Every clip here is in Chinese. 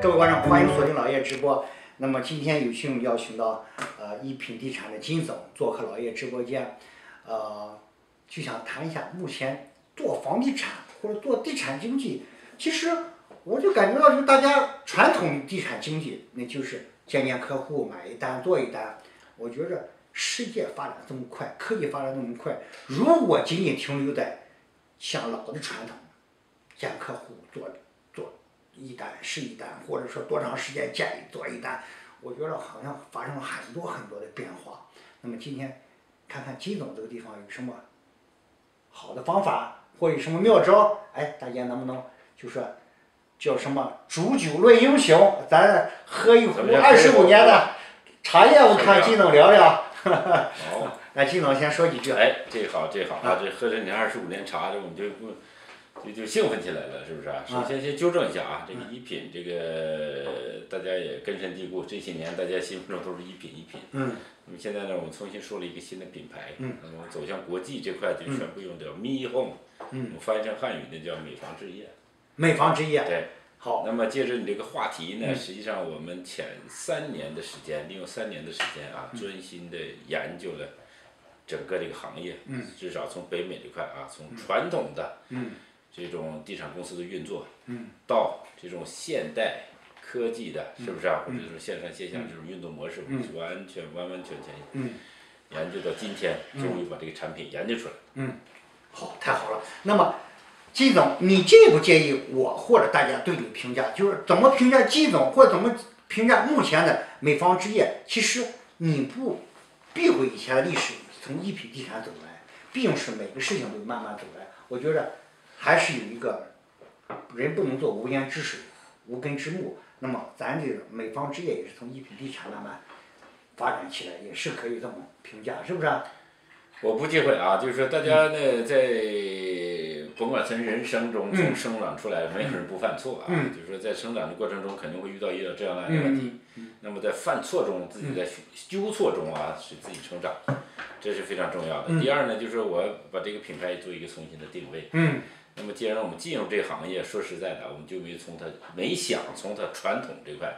各位观众，欢迎锁定老叶直播。那么今天有幸邀请到一品地产的金总做客老叶直播间，就想谈一下目前做房地产或者做地产经济，其实我就感觉到，就大家传统地产经济，那就是见见客户买一单做一单。我觉着世界发展这么快，科技发展这么快，如果仅仅停留在像老的传统，见客户做一单是一单，或者说多长时间见做一单，我觉得好像发生了很多的变化。那么今天看看金总这个地方有什么好的方法，或者有什么妙招？哎，大家能不能就说叫什么煮酒论英雄？咱喝一壶25年的茶叶，我看金总聊聊。 好， 来，金总先说几句。 哎，这好啊，这喝这年25年茶，这我们就兴奋起来了，是不是啊？首先纠正一下啊，这个一品，这个大家也根深蒂固，这些年大家心目中都是一品。 嗯。 那么现在呢，我们重新说了一个新的品牌。那么我们走向国际这块就宣布用叫 Me Home。我们翻译成汉语呢叫美房置业。 美房置业。 对。 好。 那么借着你这个话题呢，实际上我们前3年的时间，利用3年的时间啊，专心的研究了整个这个行业。至少从北美这块啊，从传统的。这种地产公司的运作，到这种现代科技的，是不是啊？或者是线上线下这种运作模式，我们完全研究到今天，终于把这个产品研究出来。 好，太好了。那么，金总，你介不介意我或者大家对你评价，就是怎么评价金总，或者怎么评价目前的美房置业？其实你不避讳以前的历史，从一品地产走来，毕竟是每个事情都慢慢走来。我觉得。还是有一个人不能做无言之水、无根之木。那么咱这个美房置业也是从一品地产慢慢发展起来，也是可以这么评价，是不是？ 我不忌讳啊，就是说大家呢，在甭管从人生中从生长出来，没有人不犯错啊。就是说在成长的过程中，肯定会遇到这样那样的问题。那么在犯错中，自己在纠错中啊，使自己成长，这是非常重要的。第二呢，就是我把这个品牌做一个重新的定位。那么既然我们进入这个行业，说实在的，我们就没想从它传统这块，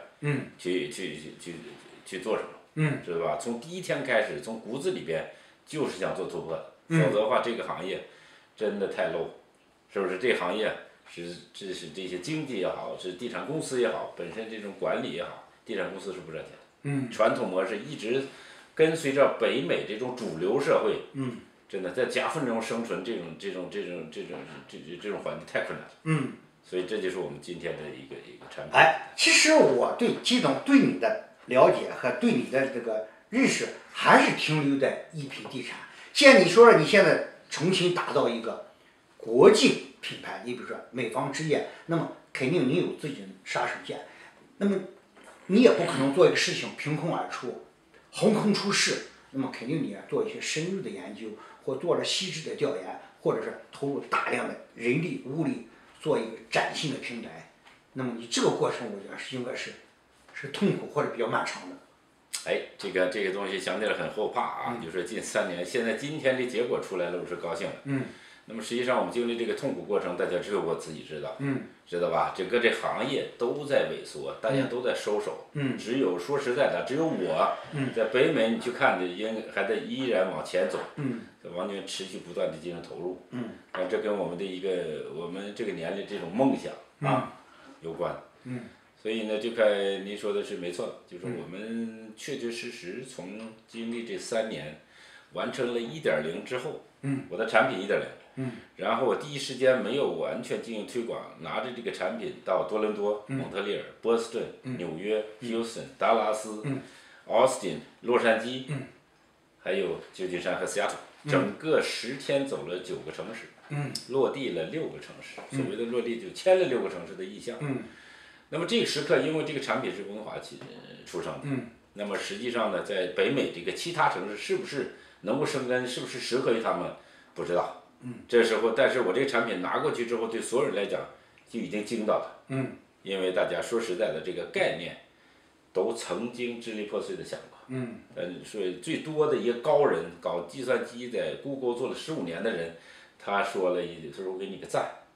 去做什么，知道吧？从第一天开始，从骨子里边就是想做突破的，否则的话，这个行业真的太 low， 是不是？这行业是这些经济也好，是地产公司也好，本身这种管理也好，地产公司是不赚钱的。传统模式一直跟随着北美这种主流社会，真的在夹缝中生存，这种环境太困难了。所以这就是我们今天的一个产品。 哎，其实我对金总对你的了解和对你的这个认识，还是停留在一品地产。既然你说了，你现在重新打造一个国际品牌，你比如说美房置业，那么肯定你有自己的杀手锏。那么你也不可能做一个事情凭空而出，横空出世。那么肯定你要做一些深入的研究，或做了细致的调研，或者是投入大量的人力物力做一个崭新的平台。那么你这个过程，我觉得应该是痛苦或者比较漫长的。 哎，这个东西想起来很后怕啊！就说近3年，现在今天这结果出来了，我是高兴的。那么实际上我们经历这个痛苦过程，大家只有我自己知道。知道吧？整个这行业都在萎缩，大家都在收手。只有说实在的，只有我在北美，你去看的依然往前走。完全持续不断的进行投入。这跟我们这个年龄这种梦想有关。所以呢，这块您说的是没错，就是我们确实从经历这3年，完成了1.0之后，我的产品1.0。然后我第一时间没有完全进行推广，拿着这个产品到多伦多、蒙特利尔、波士顿、纽约、Houston、达拉斯、Austin、洛杉矶，还有旧金山和西雅图，整个10天走了9个城市，落地了6个城市。所谓的落地就签了6个城市的意向。那么这个时刻，因为这个产品是温华出生的，那么实际上呢，在北美这个其他城市是不是能够生根，是不是适合于他们，不知道。这时候，但是我这个产品拿过去之后，对所有人来讲就已经惊到了。因为大家说实在的，这个概念都曾经支离破碎的想过。所以最多的一个高人，搞计算机在 Google 做了15年的人，他说了他说我给你个赞。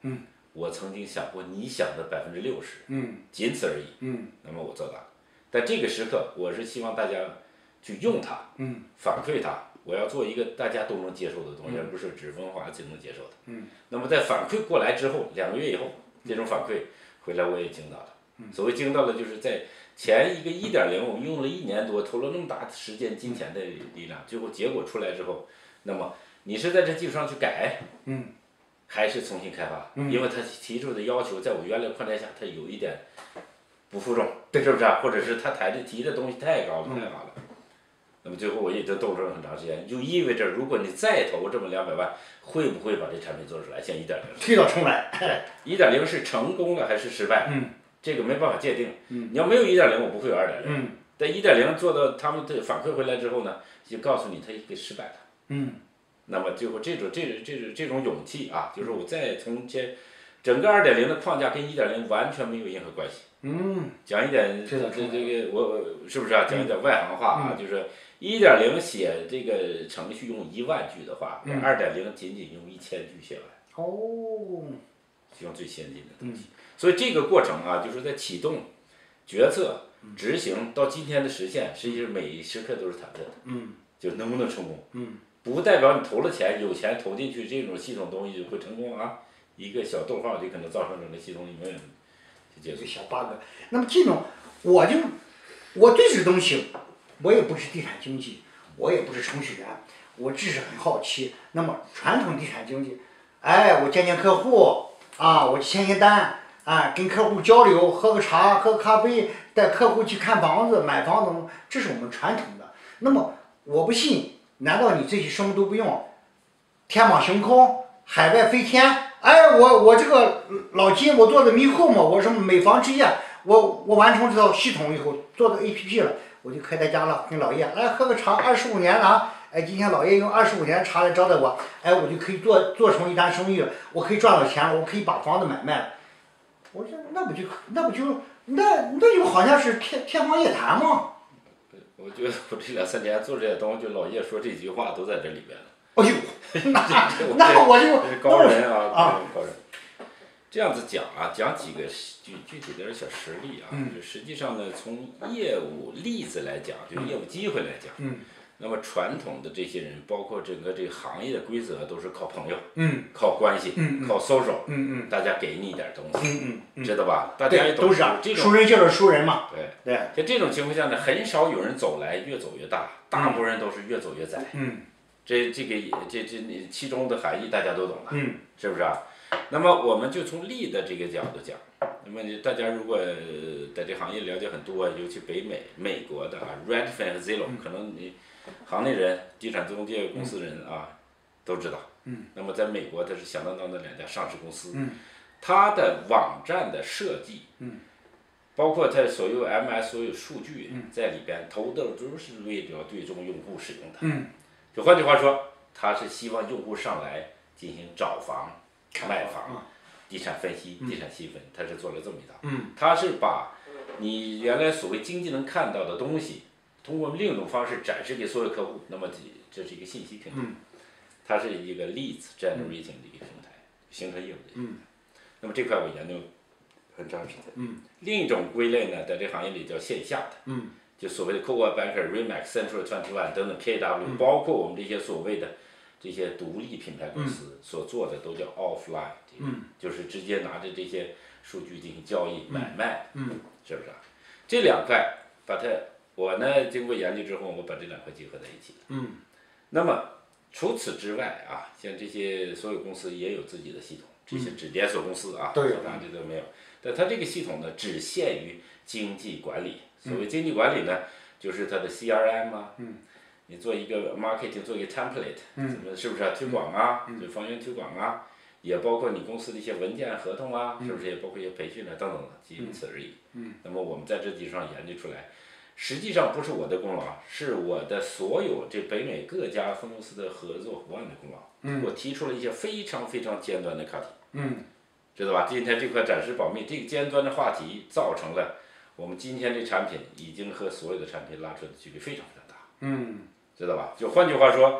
我曾经想过你想的60%，仅此而已。那么我做到了，但这个时刻，我是希望大家去用它，反馈它。我要做一个大家都能接受的东西，而不是只文化就能接受的。那么在反馈过来之后，2个月以后，这种反馈回来我也惊到了。所谓惊到了，就是在前一个1.0，我们用了1年多，投了那么大的时间、金钱的力量，最后结果出来之后，那么你是在这基础上去改，还是重新开发？因为他提出的要求，在我原来框架下，他有一点不负重，是不是啊？或者是他提的东西太高了，太高了。那么最后我已经斗争了很长时间，就意味着如果你再投这么200万，会不会把这产品做出来？像1.0， 推倒重来。 1.0是成功了还是失败？这个没办法界定。你要没有1.0，我不会有2.0。但1.0做到他们的反馈回来之后呢，就告诉你他给失败了。那么最后这种勇气啊，就是我再从整个2.0的框架跟1.0完全没有任何关系。讲一点这个我是不是啊？讲一点外行话啊，就是1.0写这个程序用10000句的话，2.0仅仅用1000句写完。用最先进的东西。所以这个过程啊，就是在启动、决策、执行到今天的实现，实际上每一时刻都是忐忑的。就能不能成功？不代表你投了钱，有钱投进去，这种系统东西就会成功啊。一个小逗号就可能造成整个系统里面就结束。 小 bug。那么这种，我对这个东西，我也不是地产经纪，我也不是程序员，我只是很好奇。那么传统地产经纪，我见见客户啊，我签签单啊，跟客户交流，喝个茶，喝个咖啡，带客户去看房子、买房子，这是我们传统的。那么我不信，难道你这些什么都不用？天马行空，海外飞天？我这个老金，我做的迷户嘛，我什么美房置业，我完成这套系统以后，做的 APP 了，我就可以在家了，跟老爷来喝个茶，25年了啊。今天老爷用25年茶来招待我，我就可以做成一单生意了，我可以赚到钱了，我可以把房子买卖了。我说那就好像是天方夜谭嘛。 我觉得我这2、3年做这些东西，就老叶说这句话都在这里边了。 那我就高人啊，高人。这样子讲啊，讲几个具体的小实例啊，就实际上呢，从业务例子来讲，就业务机会来讲，那么传统的这些人，包括整个这个行业的规则，都是靠朋友，靠关系，靠 social，大家给你一点东西，知道吧？大家也都是这种熟人就是熟人嘛。 对。在这种情况下呢，很少有人走来越走越大，大部分人都是越走越窄。这其中的含义大家都懂了，是不是啊？那么我们就从利的这个角度讲，那么大家如果在这行业了解很多，尤其北美国的啊 ，Redfin 和 Zillow，可能你行内人、地产中介公司人啊都知道。那么在美国，它是响当当的2家上市公司，它的网站的设计，包括它所有 MS 所有数据在里边投的都是为了对中用户使用的。就换句话说，它是希望用户上来进行找房、卖房、地产分析、地产细分，它是做了这么一套。它是把你原来所谓经济能看到的东西，通过另一种方式展示给所有客户。那么这是一个信息平台，它是一个 leads generating 的一个平台，形成业务的平台。那么这块我研究很长时间。另一种归类呢，在这行业里叫线下的。就所谓的 Coldwell Banker、Remax、Central 21等等 PAW，包括我们这些所谓的这些独立品牌公司所做的都叫 offline，就是直接拿着这些数据进行交易买卖，是不是啊？这2块我呢经过研究之后，我把这2块结合在一起了。那么除此之外啊，像这些所有公司也有自己的系统，这些指连锁公司啊， 都有， 这都没有。但它这个系统呢，只限于经济管理。所谓经济管理呢，就是它的 CRM 啊，你做一个 marketing， 做一个 template，是不是啊？推广啊，就房源推广啊，也包括你公司的一些文件合同啊，是不是也包括一些培训啊等等的，仅此而已。那么我们在这基础上研究出来，实际上不是我的功劳，是我的所有这北美各家分公司的合作伙伴的功劳。我提出了一些非常非常尖端的课题，知道吧？今天这块暂时保密，这个尖端的话题造成了我们今天这产品已经和所有的产品拉出的距离非常非常大，知道吧？就换句话说，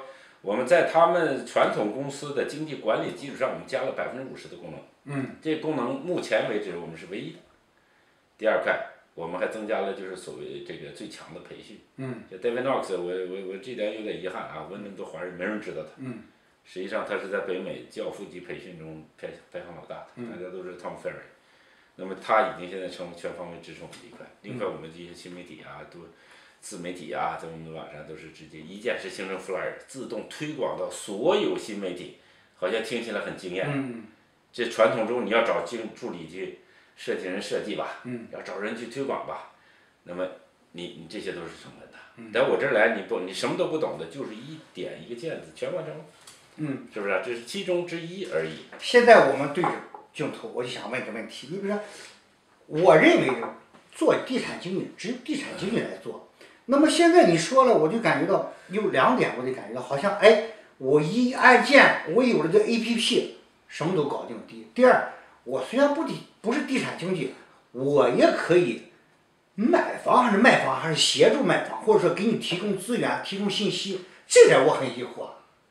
我们在他们传统公司的经济管理基础上，我们加了50%的功能。这功能目前为止我们是唯一的。第二块，我们还增加了就是所谓这个最强的培训。就 David Knox， 我这点有点遗憾啊，问那么多华人，没人知道他。实际上他是在北美教父级培训中排行老大的，大家都是 Tom Ferry。那么他已经现在成为全方位支持我们这一块。另外我们这些新媒体啊，都自媒体啊，在我们的网上都是直接一键式形成 flyer， 自动推广到所有新媒体，好像听起来很惊艳。这传统中你要找助理去设计人设计吧，要找人去推广吧，那么你这些都是成本的。在我这儿来，你什么都不懂的，就是一点一个键子全完成了。是不是？这是其中之一而已。 现在我们对着镜头，我就想问一个问题，你比如说，我认为做地产经济只有地产经济来做，那么现在你说了，我就感觉到有2点，我就感觉到好像我一按键，我有了这 APP， 什么都搞定。第二，我虽然不是地产经济，我也可以买房还是卖房，还是协助卖房，或者说给你提供资源、提供信息，这点我很疑惑。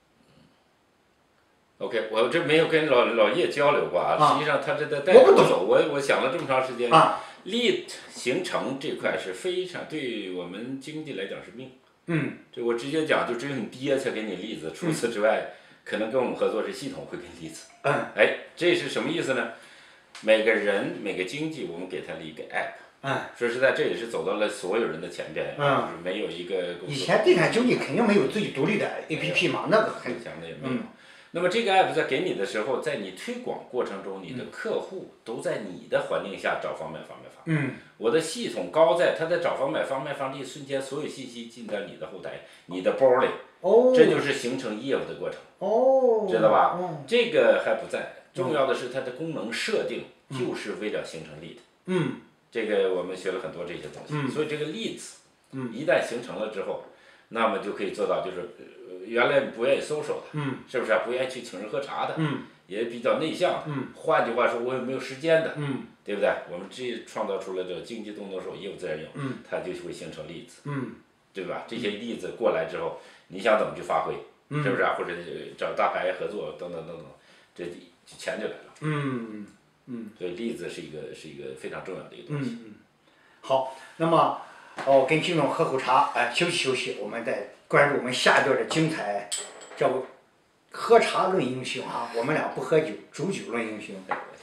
OK， 我这没有跟老叶交流过啊。实际上他这在带着我走，我想了这么长时间。lead 形成这块是非常对我们经济来讲是命。这我直接讲，就只有你爹才给你例子，除此之外，可能跟我们合作是系统会给你例子。这是什么意思呢？每个人每个经济，我们给他了一个 app。说实在，这也是走到了所有人的前边。就是没有一个公司。 以前地产经济肯定没有自己独立的 APP 嘛，那个很强的也没有。那么这个 app 在给你的时候，在你推广过程中，你的客户都在你的环境下找房买房。我的系统高在他在找房买房的一瞬间，所有信息进到你的后台、你的包里。这就是形成业务的过程。知道吧？这个还不在，重要的是它的功能设定就是为了形成 lead。这个我们学了很多这些东西。所以这个 leads，一旦形成了之后，那么就可以做到就是。原来不愿意social的，是不是不愿意去请人喝茶的，也比较内向的，换句话说，我也没有时间的，对不对？我们这创造出来这个经济动作手业务自然有，它就会形成例子，对吧？这些例子过来之后，你想怎么去发挥，是不是？或者找大牌合作等等，这钱就来了。所以例子是一个非常重要的一个东西。 好，那么跟金总喝口茶，休息，我们再关注我们下一段的精彩，叫喝茶论英雄啊！我们俩不喝酒，煮酒论英雄。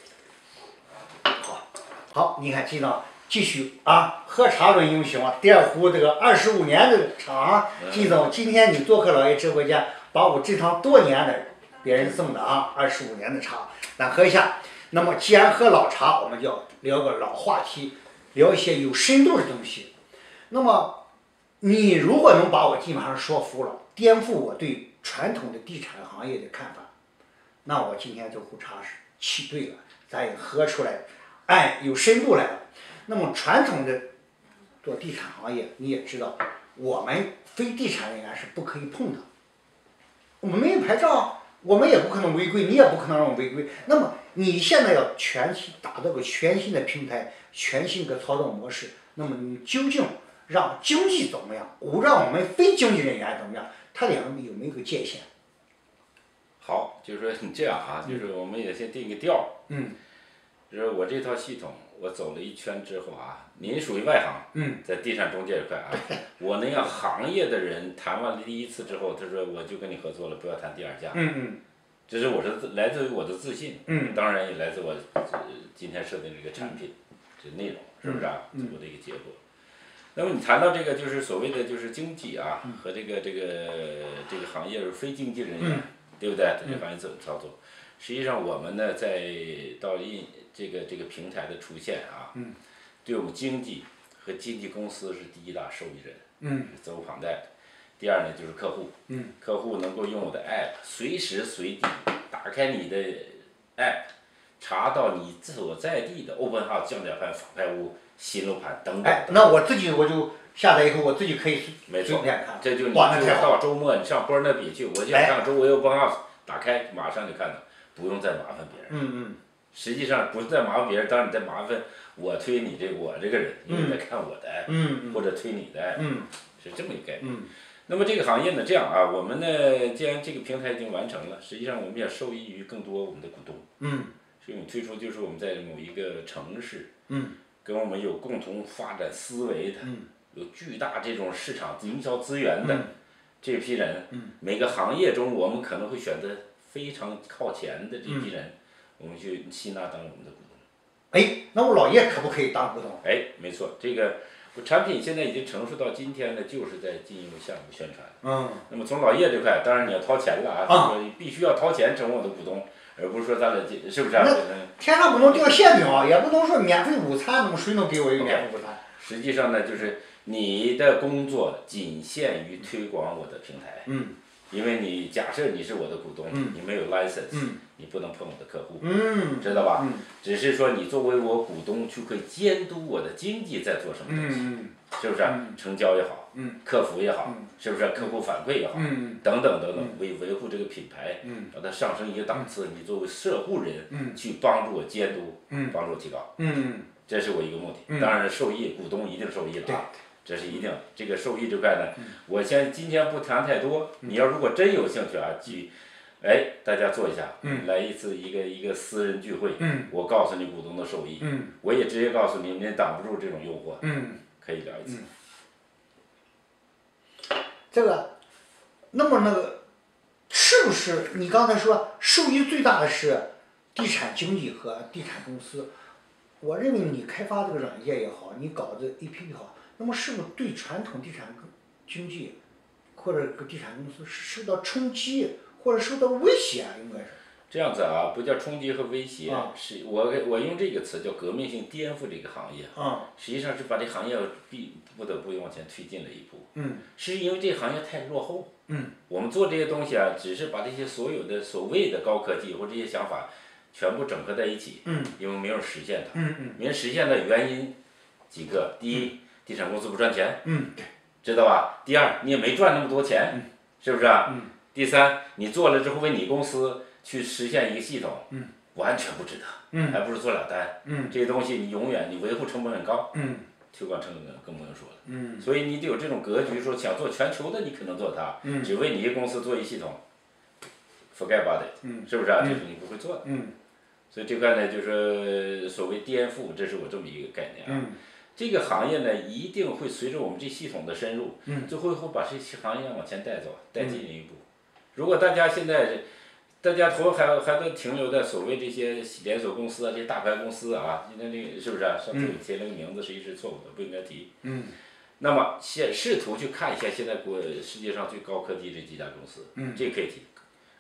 好，你看金总继续喝茶论英雄啊！第二壶这个25年的茶，金总今天你做客老爷直播间，把我这趟多年的别人送的25年的茶，咱喝一下。那么既然喝老茶，我们就要聊个老话题，聊一些有深度的东西。那么你如果能把我基本上说服了，颠覆我对传统的地产行业的看法，那我今天这壶茶是沏对了，咱也喝出来，有深度来了。那么传统的做地产行业，你也知道，我们非地产人员是不可以碰的，我们没有牌照，我们也不可能违规，你也不可能让我违规。那么你现在要打造个全新的平台，全新的操作模式，那么你究竟让经济怎么样，让我们非经济人员怎么样？它两个有没有个界限？ 好，就是说你这样就是我们也先定个调。就是我这套系统，我走了一圈之后您属于外行。在地产中介这块我能让行业的人谈完了第一次之后，他说我就跟你合作了，不要谈第二家。这是来自于我的自信。当然也来自我今天设定这个产品，这内容是不是我的一个结果。那么你谈到这个就是所谓的就是经济和这个行业是非经济人员，对不对？这个行业怎么操作？实际上我们呢，在这个平台的出现对我们经济和经纪公司是第一大受益人，是责无旁贷的。第二呢就是客户，客户能够用我的 app 随时随地打开你的 app， 查到你所在地的 open house、降价盘、仿拍屋、新楼盘等等。 那我就下载以后，我自己可以没错看。 这就你到周末你上波尔那比去，我就看周围 open house 打开，马上就看到，不用再麻烦别人。实际上不是在麻烦别人，当然你在麻烦我推我这个人，因为在看我的 app，或者推你的 app，是这么一个概念。 那么这个行业呢，这样啊，我们呢，既然这个平台已经完成了，实际上我们也受益于更多我们的股东。所以推出就是我们在某一个城市，跟我们有共同发展思维的，有巨大这种市场营销资源的这批人，每个行业中我们可能会选择非常靠前的这批人，我们去吸纳当我们的股东。 哎，那我老爷可不可以当股东？ 哎，没错，这个产品现在已经成熟到今天呢，就是在进入项目宣传。那么从老叶这块，当然你要掏钱了啊，这个必须要掏钱成为我的股东。而不是说咱俩是不是啊？ 天上不能掉馅饼啊，也不能说免费午餐，那么谁能给我一个免费午餐？ 实际上呢，就是你的工作仅限于推广我的平台。因为你假设你是我的股东，你没有 license，你不能碰我的客户，知道吧？只是说你作为我股东，就可以监督我的经济在做什么东西，是不是？成交也好，客服也好，是不是？客户反馈也好，等等等等，维护这个品牌，让它上升一个档次。你作为社户人，去帮助我监督，帮助我提高，这是我一个目的。当然，受益股东一定受益了啊。这是一定，这个受益这块呢，我今天不谈太多。你要如果真有兴趣啊，大家做一下，来一次一个私人聚会，我告诉你股东的受益，我也直接告诉你，你挡不住这种诱惑，可以聊一次。 这个，那么是不是你刚才说受益最大的是地产经纪和地产公司？我认为你开发这个软件也好，你搞这 APP 也好。那么是不是对传统地产经济或者地产公司是受到冲击或者受到威胁啊？应该是这样子啊，不叫冲击和威胁，是我用这个词叫革命性颠覆这个行业。实际上是把这行业不得不往前推进了一步。是因为这个行业太落后。我们做这些东西啊，只是把这些所有的所谓的高科技或这些想法全部整合在一起。因为没有人实现它。没人实现的原因几个，第一。地产公司不赚钱，知道吧？第二，你也没赚那么多钱，是不是啊？第三，你做了之后为你公司去实现一个系统，完全不值得，还不如做俩单，这些东西你永远你维护成本很高，推广成本更不用说了，所以你得有这种格局，说想做全球的你可能做它，只为你一个公司做一系统 ，forget about it，是不是啊？这是你不会做的，所以这块呢，就是所谓颠覆，这是我这么一个概念啊。这个行业呢，一定会随着我们这系统的深入，最后会把这些行业往前带走，带进一步。如果大家现在，大家还都停留在所谓这些连锁公司啊，这些大牌公司啊，今天这个是不是啊？上次我提那个名字实际是错误的，不应该提。那么试图去看一下现在世界上最高科技这几家公司，这可以提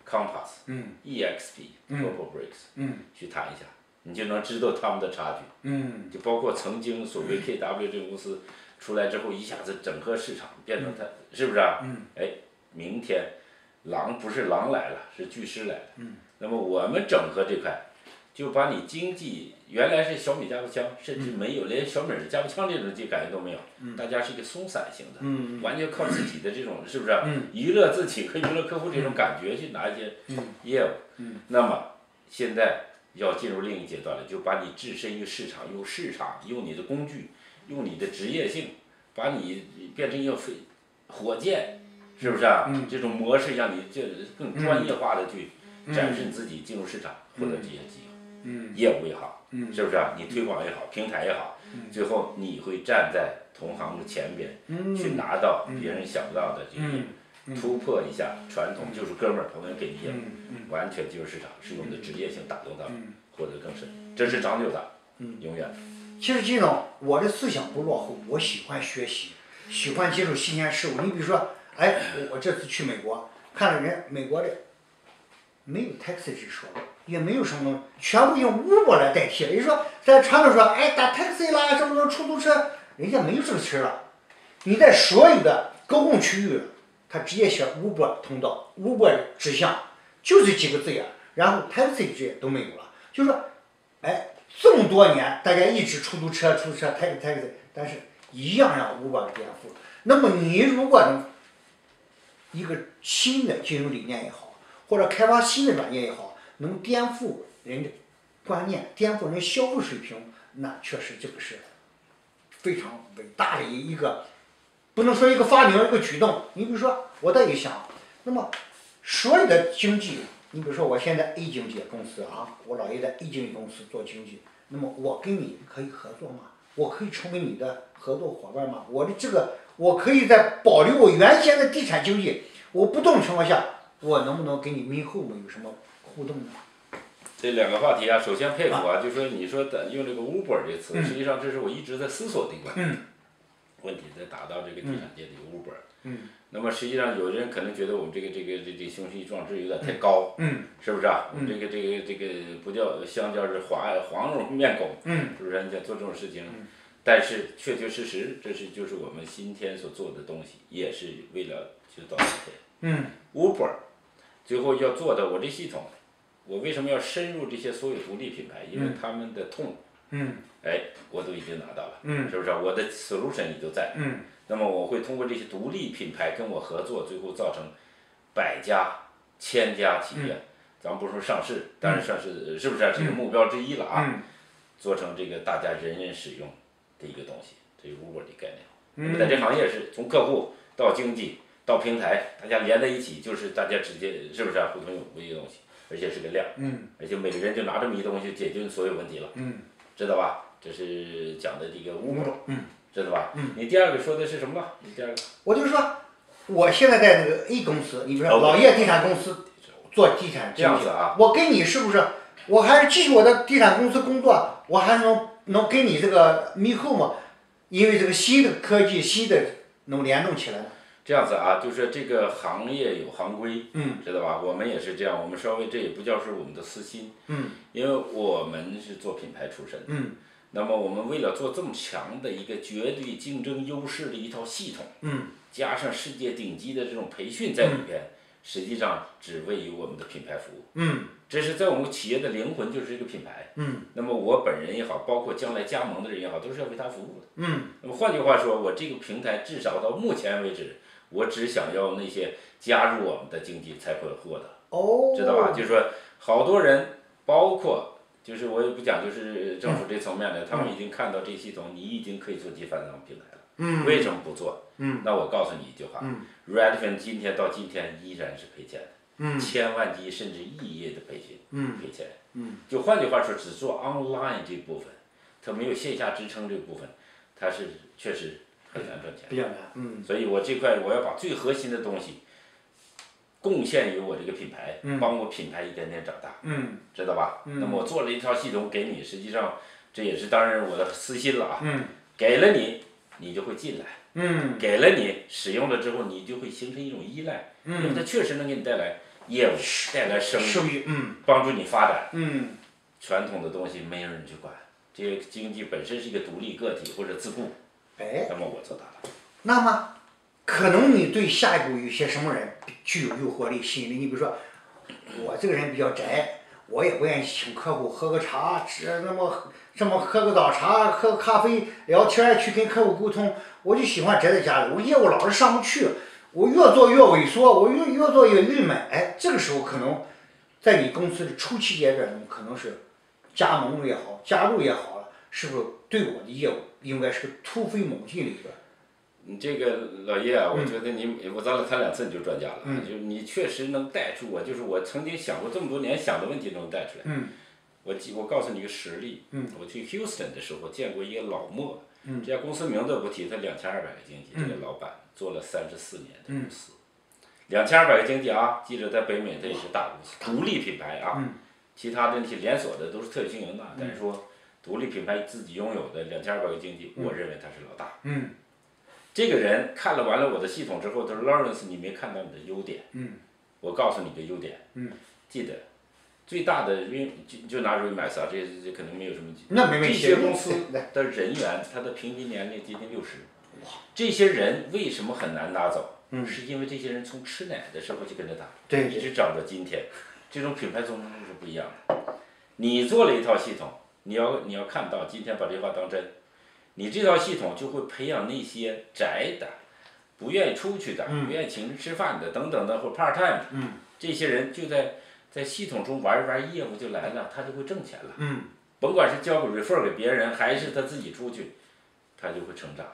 ，Compass、EXP、Purple Bricks，去谈一下。你就能知道他们的差距，就包括曾经所谓 KW 这个公司出来之后，一下子整个市场变成它，是不是啊？明天狼不是狼来了，是巨狮来了。那么我们整合这块，就把你经济原来是小米加步枪，甚至没有连小米加步枪这种感觉都没有，大家是一个松散型的，完全靠自己的这种，是不是啊？娱乐自己和娱乐客户这种感觉去拿一些业务。那么现在。要进入另一阶段了，就把你置身于市场，用你的工具，用你的职业性，把你变成一个火箭，是不是啊？这种模式让你这更专业化的去展示自己，进入市场，获得这些机会，业务也好，是不是啊？你推广也好，平台也好，最后你会站在同行的前边，去拿到别人想不到的这些。突破一下传统，就是哥们儿朋友给你业务，完全进入市场，是用的职业性打动他们，获得更深，这是长久的，永远。 其实金总，我的思想不落后，我喜欢学习，喜欢接触新鲜事物。你比如说，我这次去美国，看了美国的没有 taxi 之说，也没有什么东西，全部用 Uber 来代替。也就是说，在传统说，打 taxi 啦，什么出租车，人家没有这个词了。你在所有的公共区域。他直接写 Uber 通道 ，Uber 指向，就这几个字眼，然后 taxi 这些都没有了。就是说，这么多年大家一直出租车 taxi， 但是一样让 Uber 颠覆。那么你如果能一个新的金融理念也好，或者开发新的软件也好，能颠覆人的观念，颠覆人消费水平，那确实这个是非常伟大的一个。 不能说一个发明一个举动。你比如说，我在一想，那么所有的经济，你比如说我现在 A 经纪公司啊，我姥爷在 A 经纪公司做经济，那么我跟你可以合作吗？我可以成为你的合作伙伴吗？我的这个，我可以在保留我原先的地产经济，我不动情况下，我能不能跟你明后们有什么互动呢？ 这两个话题啊，首先佩服啊，就说你说的用这个 Uber 这个词，实际上这是我一直在思索的一个问题，在打到这个地产界的一个 Uber。那么实际上有人可能觉得我们这雄心壮志有点太高，是不是啊？我们这个不叫相较是黄蓉面孔，是不是？你想做这种事情，但是确确实实，这就是我们今天所做的东西，也是为了就到今天。Uber 最后要做的，我这系统。我为什么要深入这些所有独立品牌？因为他们的痛，我都已经拿到了，是不是？我的 solution 你都在，那么我会通过这些独立品牌跟我合作，最后造成100家、1000家企业，咱们不说上市，当然上市是不是这个目标之一了啊？做成这个大家人人使用的一个东西，这是 Uber 的概念。那么在这行业是从客户到经济到平台，大家连在一起，就是大家直接是不是互通有无一个东西？而且是个量，而且每个人就拿这么一东西解决所有问题了，知道吧？这是讲的这个Uber，知道吧？你第二个说的是什么了？你第二个？ 我就是说，我现在在那个 A 公司，你比如说老叶地产公司做地产这样子啊， 我跟你是不是？我还是继续我的地产公司工作，我还能跟你这个密后嘛？因为这个新的科技，新的能联动起来。 这样子啊，就是这个行业有行规，知道吧？我们也是这样，我们稍微这也不叫是我们的私心，因为我们是做品牌出身的，那么我们为了做这么强的一个绝对竞争优势的一套系统，加上世界顶级的这种培训在里边，实际上只为于我们的品牌服务，这是在我们企业的灵魂，就是这个品牌，那么我本人也好，包括将来加盟的人也好，都是要为他服务的，那么换句话说，我这个平台至少到目前为止。我只想要那些加入我们的经济才会获得，知道吧？就是说，好多人，包括就是我也不讲，就是政府这层面的，他们已经看到这系统，你已经可以做第三方平台了。为什么不做？那我告诉你一句话，Redfin 今天到今天依然是赔钱的，千万级甚至亿业的培训，赔钱。就换句话说，只做 online 这部分，它没有线下支撑这部分，它是确实。很难赚钱， 比较难， 所以我这块我要把最核心的东西贡献于我这个品牌，帮我品牌一点点长大，知道吧？那么我做了一套系统给你，实际上这也是当然我的私心了啊，给了你，你就会进来，给了你使用了之后，你就会形成一种依赖，因为它确实能给你带来业务，带来生意，帮助你发展，传统的东西没有人去管，这个经济本身是一个独立个体或者自雇。那么我做到了。 那么，可能你对下一步有些什么人具有诱惑力、吸引力？你比如说，我这个人比较宅，我也不愿意请客户喝个茶，那么什么喝个早茶、喝个咖啡、聊天去跟客户沟通，我就喜欢宅在家里。我业务老是上不去，我越做越萎缩，我越做越郁闷。这个时候可能在你公司的初期阶段，可能是加盟也好，加入也好了，是不是对我的业务？应该是个突飞猛进的一个。 你这个老叶啊，我觉得我咱俩谈2次你就专家了，就是你确实能带出我，就是我曾经想过这么多年想的问题都能带出来。我告诉你一个实例，我去 Houston 的时候见过一个老莫，这家公司名字不提，他2200个经纪，这个老板做了34年的公司，2200个经纪啊，记着在北美它也是大公司，独立品牌啊，其他的那些连锁的都是特许经营的，但是说。独立品牌自己拥有的2200个经纪，我认为他是老大。这个人看了完了我的系统之后，他说 Lawrence， 你没看到你的优点。我告诉你个优点。记得，最大的就拿Remax啊，这可能没有什么。这些公司的人员，他的平均年龄接近60。这些人为什么很难拿走？是因为这些人从吃奶的时候就跟着他，一直长到今天。这种品牌总成是不一样的。你做了一套系统。你要看到，今天把这话当真，你这套系统就会培养那些宅的、不愿意出去的、不愿意请人吃饭的等等的，或 part time 的，这些人就在系统中玩业务就来了，他就会挣钱了。甭管是交个 refer 给别人，还是他自己出去，他就会成长。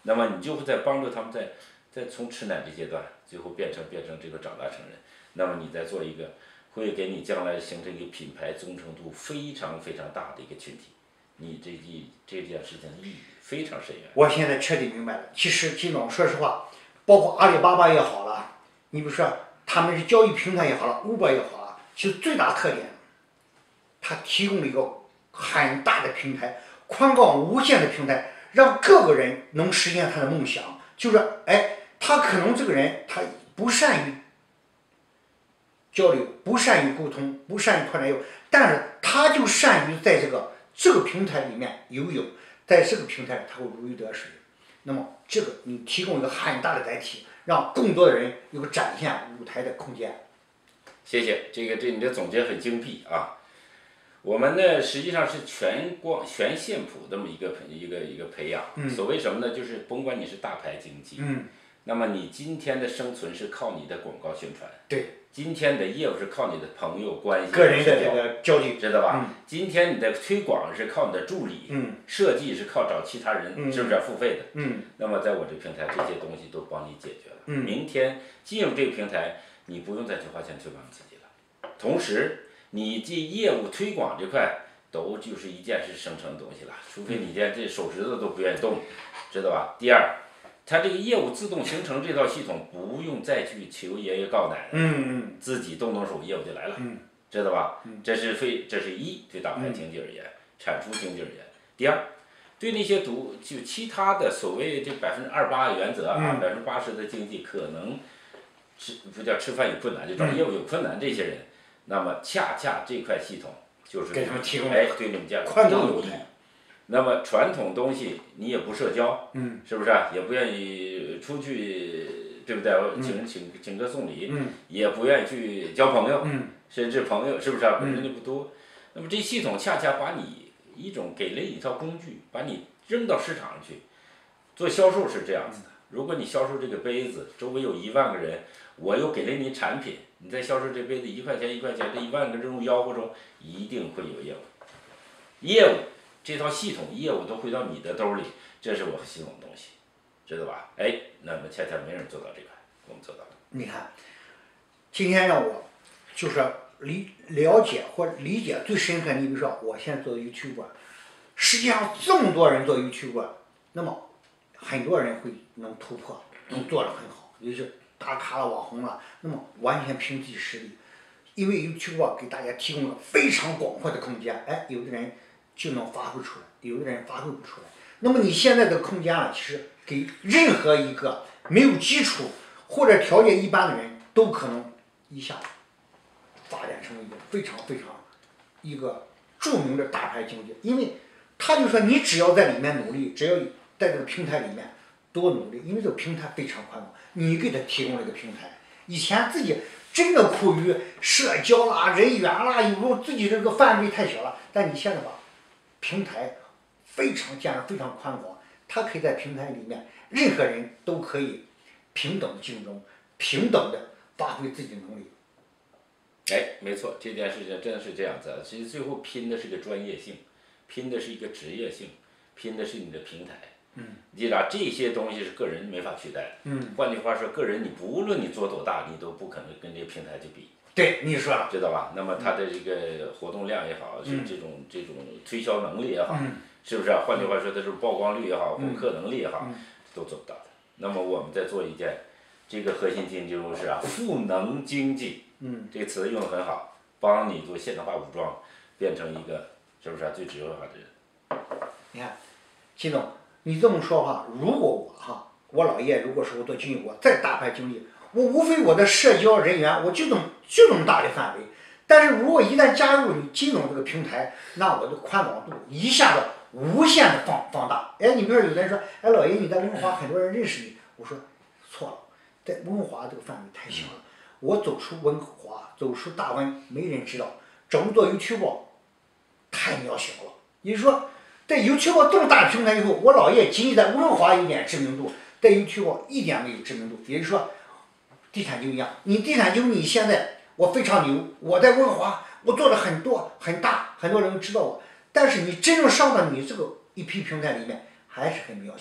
那么你就会在帮助他们在从吃奶这阶段，最后变成这个长大成人。那么你再做一个，会给你将来形成一个品牌忠诚度非常非常大的一个群体。你这件事情意义非常深远。 我现在彻底明白了。其实金总说实话，包括阿里巴巴也好了，你比如说他们是交易平台也好了，Uber 也好了，其实最大特点，它提供了一个很大的平台，宽广无限的平台，让各个人能实现他的梦想。就是他可能这个人他不善于交流，不善于沟通，不善于拓展业务，但是他就善于在这个平台里面游泳，在这个平台他会如鱼得水。那么这个你提供一个很大的载体，让更多的人有个展现舞台的空间。 谢谢，你的总结很精辟啊。我们呢实际上是全线谱这么一个培养。所谓什么呢？就是甭管你是大牌经济，那么你今天的生存是靠你的广告宣传。 对。 今天的业务是靠你的朋友关系、 个人的这个交际， 知道吧？今天你的推广是靠你的助理，设计是靠找其他人，是不是付费的？那么在我这个平台，这些东西都帮你解决了。明天进入这个平台，你不用再去花钱推广自己了。同时，你这业务推广这块都就是一件是生成的东西了，除非你连这手指头都不愿意动，知道吧？第二。它这个业务自动形成这套系统，不用再去求爷爷告奶奶，自己动手，业务就来了，知道吧？这是对大牌经济而言，产出经济而言。第二，对那些就其他的所谓这28%原则啊，80%的经济可能不叫吃饭有困难，就找业务有困难这些人，那么恰恰这块系统就是给他们提供对你们家更有意义。那么传统东西你也不社交，是不是也不愿意出去，对不对？请客送礼，也不愿意去交朋友，甚至朋友是不是本身就不多。那么这系统恰恰把你给了一套工具，把你扔到市场上去做销售是这样子的。如果你销售这个杯子，周围有1万个人，我又给了你产品，你在销售这杯子1块钱1块钱，这1万个人入吆喝中一定会有业务。这套系统业务都回到你的兜里，这是我系统的东西，知道吧？那么恰恰没人做到这块，我们做到了。 你看，今天让我就是了解或理解最深刻。你比如说，我现在做 YouTuber， 实际上这么多人做 YouTuber， 那么很多人会能突破，能做得很好，也就是打卡了、网红了，那么完全凭自己实力，因为 YouTuber 给大家提供了非常广阔的空间。有的人就能发挥出来，有的人发挥不出来。那么你现在的空间啊，其实给任何一个没有基础或者条件一般的人都可能一下发展成一个非常非常一个著名的大牌经济。因为他就说你只要在里面努力，只要在这个平台里面多努力，因为这个平台非常宽广，你给他提供了一个平台。以前自己真的苦于社交啦、人缘啦，有时候自己这个范围太小了，但你现在把平台建设非常宽广，它可以在平台里面，任何人都可以平等竞争，平等的发挥自己的能力。 没错，这件事情真的是这样子。其实最后拼的是个专业性，拼的是一个职业性，拼的是你的平台。记着，这些东西是个人没法取代的。换句话说，个人你不论你做多大，你都不可能跟这个平台去比。 对，你说了， 知道吧？那么它的这个活动量也好，是这种推销能力也好，是不是？换句话说，它是曝光率也好，顾客能力也好，都做不到的。那么我们在做一件，这个核心经济任务是赋能经济。这个词用得很好，帮你做现代化武装，变成一个是不是最职业化的人？ 你看，金总，你这么说话，如果我老爷如果说我做经济国再大牌经济，我无非我的社交人员我就这么大的范围，但是如果一旦加入你金总这个平台，那我的宽广度一下子无限的放大。你比如说有的人说，老爷你在文华很多人认识你，我说错了，在文华这个范围太小了，我走出文华，走出大温，没人知道，整个 YouTube 太渺小了。也就是说，在 YouTube 这么大的平台以后，我老爷仅仅在文华有点知名度，在 YouTube 一点没有知名度。也就是说，地产经一样，你地产经你现在我非常牛，我在文华我做了很多很大，很多人都知道我，但是你真正上到你这个一批平台里面，还是很渺小，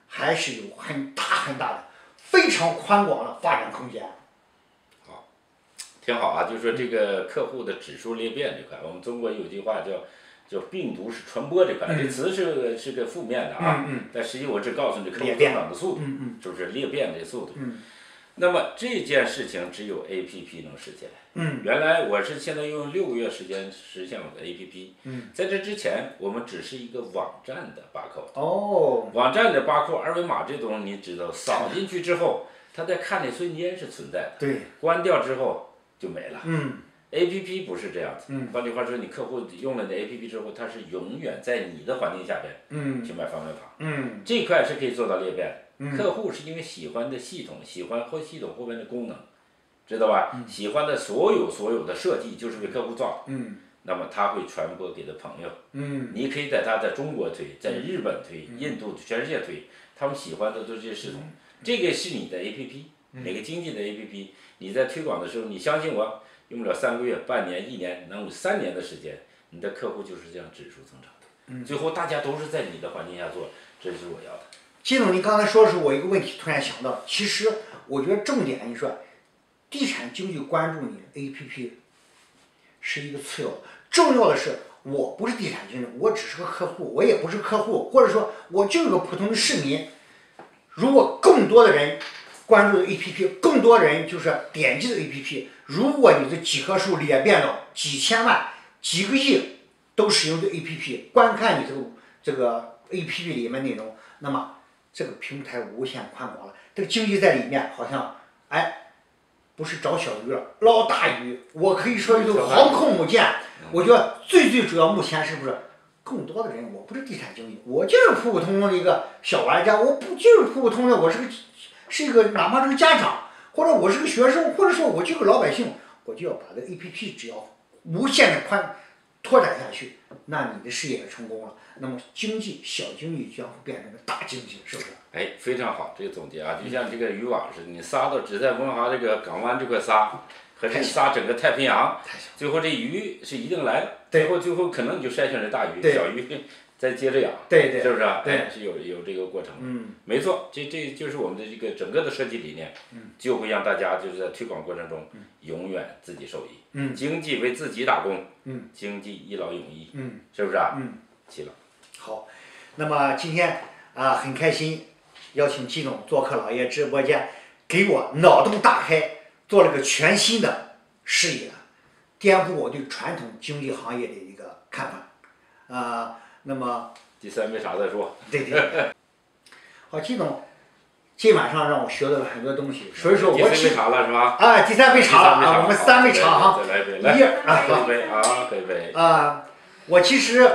还是有很大的、非常宽广的发展空间。 好，挺好啊，就是说这个客户的指数裂变这块，我们中国有句话叫病毒式传播这块，这词是个负面的啊，但实际我只告诉你客户增长的速度，是不是裂变的速度？那么这件事情只有 APP 能实现。原来我是现在用6个月时间实现我的 APP。在这之前，我们只是一个网站的barcode。网站的barcode二维码这东西，你知道，扫进去之后，它在看的瞬间是存在的。 对。 关掉之后就没了。APP 不是这样子。换句话说，你客户用了你的 APP 之后，它是永远在你的环境下边去买方向盘。这块是可以做到裂变的。客户是因为喜欢的系统，喜欢系统后面的功能，知道吧？喜欢的所有的设计就是为客户造。那么他会传播给他朋友。你可以在中国推，在日本推，印度全世界推，他们喜欢的都是这些系统。这个是你的 APP，哪个经济的 APP，你在推广的时候，你相信我，用不了3个月、半年、1年，能有3年的时间，你的客户就是这样指数增长的。最后大家都是在你的环境下做，这是我要的。 金总，你刚才说的时候，我一个问题突然想到，其实我觉得重点，你说，地产经济关注你的 APP 是一个次要的，重要的是，我不是地产经纪，我只是个客户，我也不是客户，或者说我就是个普通的市民。如果更多的人关注的 APP， 更多人就是点击的 APP， 如果你的几何数裂变到几千万、几个亿都使用的 APP， 观看你这个 APP 里面内容，那么这个平台无限宽广了，这个经济在里面好像不是找小鱼了，捞大鱼。我可以说一个航空母舰。我觉得最主要目前是不是更多的人，我不是地产经纪，我就是普普通通的一个小玩家，我不就是普普通通的，我是一个哪怕是个家长，或者我是个学生，或者说我就是个老百姓，我就要把这个 APP 只要无限的拓展下去，那你的事业成功了，那么小经济将会变成个大经济，是不是？ 非常好，这个总结啊，就像这个渔网似的，你撒到只在文华这个港湾这块撒，和这撒整个太平洋，最后这鱼是一定来的，最后可能你就筛选这大鱼，小鱼再接着养，是不是啊？是有这个过程。没错，这就是我们的这个整个的设计理念，就会让大家就是在推广过程中永远自己受益。经济为自己打工，经济一劳永逸，是不是啊？齐了。 好，那么今天很开心邀请季总做客老爷直播间，给我脑洞大开，做了个全新的视野，颠覆我对传统经济行业的一个看法。那么第三杯茶再说。 对。好，季总，今晚上让我学到了很多东西，所以说我第三杯茶了是吧？ 第三杯茶了我们3杯茶哈。 再来一杯，来，喝一杯啊，喝一杯。 我其实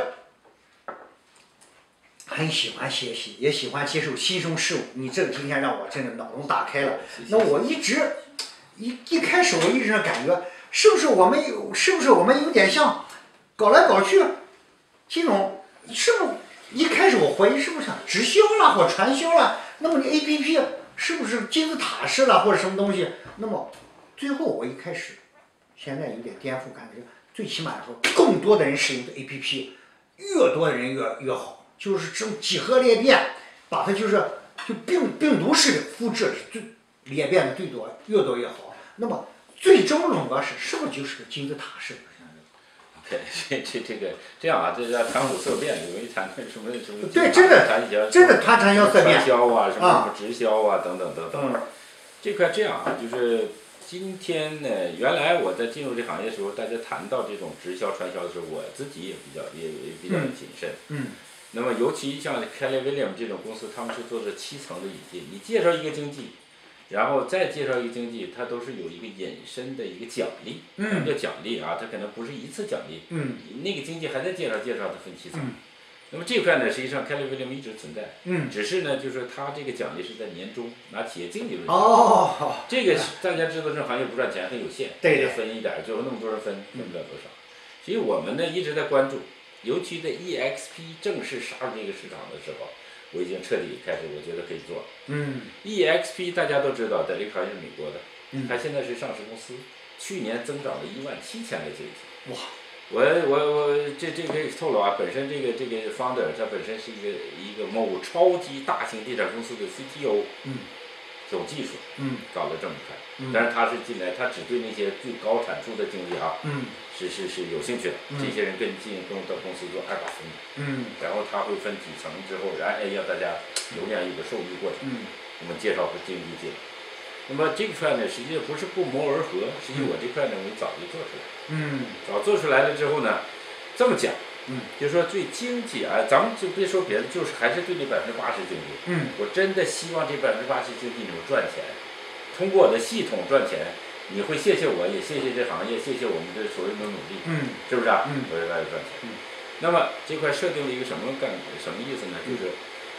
很喜欢学习，也喜欢接受新生事物。你这个今天让我真的脑洞大开了。那我一开始我一直感觉，是不是我们有点像搞来搞去，季总是不是一开始我怀疑是不是像直销啦或传销啦？那么你 APP 是不是金字塔式啦或者什么东西？那么最后我一开始现在有点颠覆感觉，最起码来说，更多的人使用的 APP， 越多的人越好。就是这种几何裂变，把它就病毒式的复制，裂变的越多越好。那么最终的模式是不是就是个金字塔式的 ？OK， 这样啊，这叫谈虎色变，有一谈什么？ 对，真的谈传销色变。 传销啊，什么直销啊，等等。这块这样啊，就是今天呢，原来我在进入这行业的时候，大家谈到这种直销传销的时候，我自己也比较谨慎。那么尤其像 Keller Williams 这种公司，他们是做着7层的引进。你介绍一个经济，然后再介绍一个经济，它都是有一个引申的一个奖励，叫奖励啊，它可能不是一次奖励。那个经济还在介绍，它分7层。那么这块呢，实际上 Keller Williams 一直存在。只是呢，就是它这个奖励是在年终拿企业经理为奖。这个大家知道，这行业不赚钱很有限，分一点，最后那么多人分不了多少。所以我们呢一直在关注。尤其在 EXP 正式杀入这个市场的时候，我已经彻底开始，我觉得可以做。EXP 大家都知道，在这个行业是美国的，它现在是上市公司，去年增长了17000个经济。 哇！ 我这可以透露啊，本身这个 founder 他本身是一个某超级大型地产公司的 CTO，总技术，搞了这么快，但是他是进来，他只对那些最高产出的经济啊，是有兴趣的，这些人跟到公司做2把分的，然后他会分几层之后，让大家有这样一个受益过程，我们介绍和经济进来。那么这块呢，实际上不是不谋而合，实际我这块呢，我早就做出来，早做出来了之后呢，这么讲，就说最经济啊，咱们就别说别的，就是还是对这80%经济，我真的希望这80%经济能赚钱，通过我的系统赚钱，你会谢谢我，也谢谢这行业，谢谢我们这所有人的努力，是不是啊？我就来赚钱。那么这块设定了一个什么意思呢？就是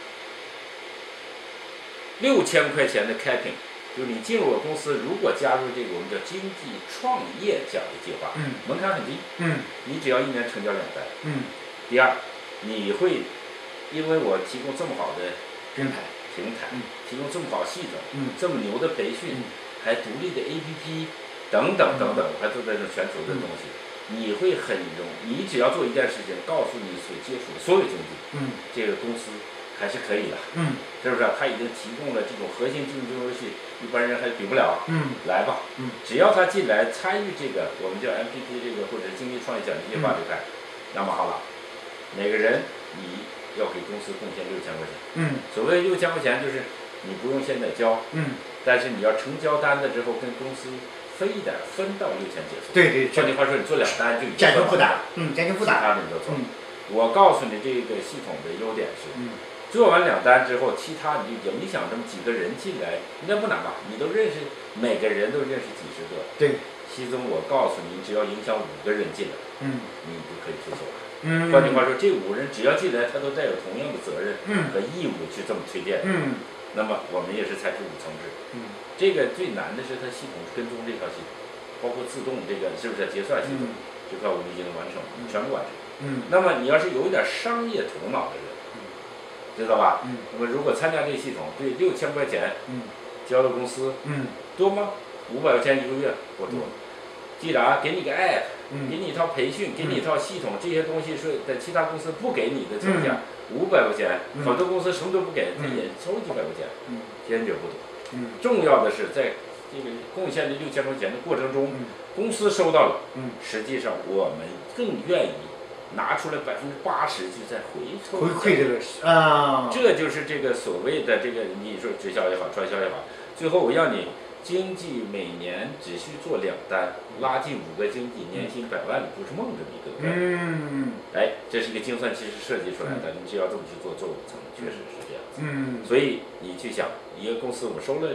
6000块钱的 capping。就是你进入我公司，如果加入这个我们叫经济创业奖励计划，门槛很低，你只要1年成交2单，第二，你会因为我提供这么好的平台， 提供这么好系统，这么牛的培训，还独立的 APP 等等，我还做这种全球的东西，你会你只要做一件事情，告诉你所接触的所有经济，这个公司还是可以的，是不是？他已经提供了这种核心竞争优势，一般人还比不了，来吧，只要他进来参与这个我们叫 MPP 这个或者经济创业奖励计划这块，那么好了，每个人你要给公司贡献6000块钱，所谓6000块钱就是你不用现在交，但是你要成交单的之后跟公司非得分到6000结束， 对， 换句话说，你做2单就已经减轻负担，减轻负担， 其他的你都做。我告诉你这个系统的优点是，做完2单之后，其他你就影响这么几个人进来，应该不难吧？你都认识，每个人都认识几十个。 对。 其中我告诉你，只要影响5个人进来，你就可以推手了。换句话说，这5个人只要进来，他都带有同样的责任和义务去这么推荐。那么我们也是采取5层制。这个最难的是它系统跟踪这套系统，包括自动这个是不是结算系统，这块我们已经完成了，全部完成。那么你要是有一点商业头脑的人，知道吧？那么如果参加这个系统，对6000块钱，交到公司，多吗？500块钱1个月不多。既然给你个 app，给你一套培训，给你一套系统，这些东西是在其他公司不给你的情况下，500块钱，好多公司什么都不给，他也收几百块钱，坚决不多。重要的是在这个贡献这6000块钱的过程中，公司收到了，实际上我们更愿意拿出来80%就再回馈这个啊， 这就是这个所谓的这个你说直销也好，传销也好，最后我要你经济每年只需做2单，拉近5个经济，年薪100万不是梦这么一个概念。这是一个精算其实设计出来的，你只要这么去做5层，确实是这样子。所以你去想，一个公司我们收了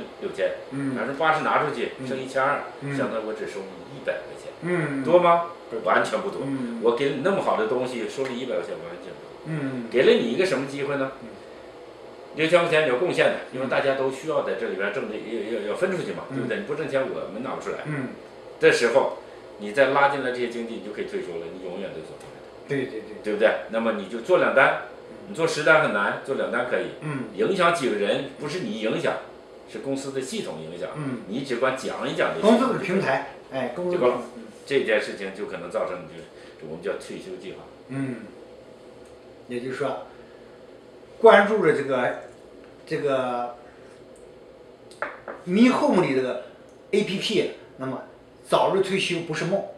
6000，80%拿出去，剩1200，相当于我只收你100块钱，多吗？完全不多。我给了你那么好的东西，收了100块钱，完全不多。给了你一个什么机会呢？6000块钱你要贡献的，因为大家都需要在这里边挣的，要分出去嘛，对不对？你不挣钱，我们拿不出来。这时候，你再拉进来这些经济，你就可以退出了，你永远都做不来的。对不对？那么你就做2单，你做10单很难，做2单可以。影响几个人，不是你影响，是公司的系统影响。你只管讲一讲这公司的平台，公司的这件事情就可能造成就是我们叫退休计划。 也就是说，关注了这个MeHome 里这个 APP， 那么早日退休不是梦。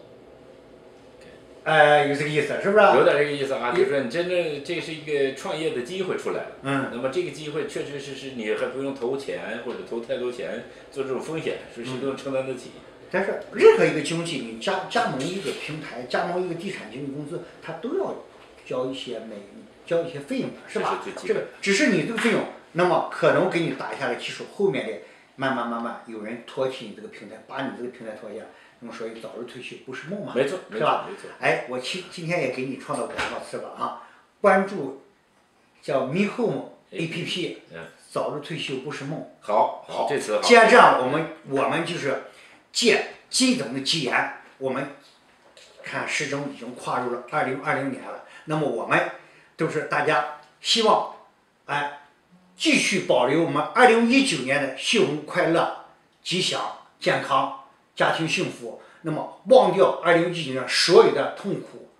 有这个意思，是不是？ 有点这个意思啊，就是说你真正这是一个创业的机会出来了。那么这个机会确确实实你还不用投钱或者投太多钱做这种风险，谁都能承担得起。 但是任何一个经济，你加盟一个平台，加盟一个地产经纪公司，它都要交一些费用的，是吧？这个只是你这个费用，那么可能给你打下了基础，后面的慢慢有人托起你这个平台，把你这个平台托下来，那么所以早日退休不是梦嘛？ 没错， 是吧？我今天也给你创造广告词吧啊，关注叫 MeHome APP，早日退休不是梦。 好，这词好。 既然这样，我们就是借金总的吉言，我们看时钟已经跨入了2020年了，那么我们都是大家希望继续保留我们2019年的幸福快乐、吉祥、健康、家庭幸福，那么忘掉2019年所有的痛苦、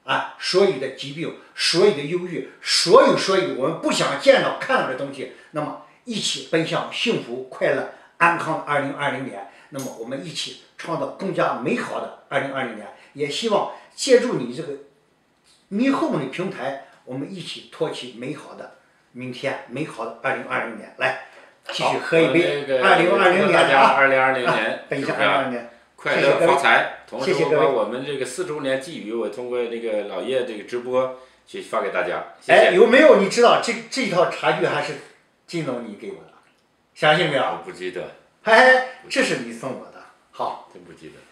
啊，所有的疾病，所有的忧郁，所有我们不想见到看到的东西，那么一起奔向幸福、快乐、安康的2020年。那么我们一起创造更加美好的2020年。也希望借助你这个霓虹的平台，我们一起托起美好的明天，美好的2020年。来，继续喝一杯2020年啊！2020年， 奔向2020年。 快乐发财，同时我把我们这个4周年寄语，我通过这个老叶这个直播去发给大家。谢谢。 哎，有没有你知道这一套茶具还是金总你给我的？相信没有？ 我不记得。 嘿嘿，这是你送我的。好。 真不记得。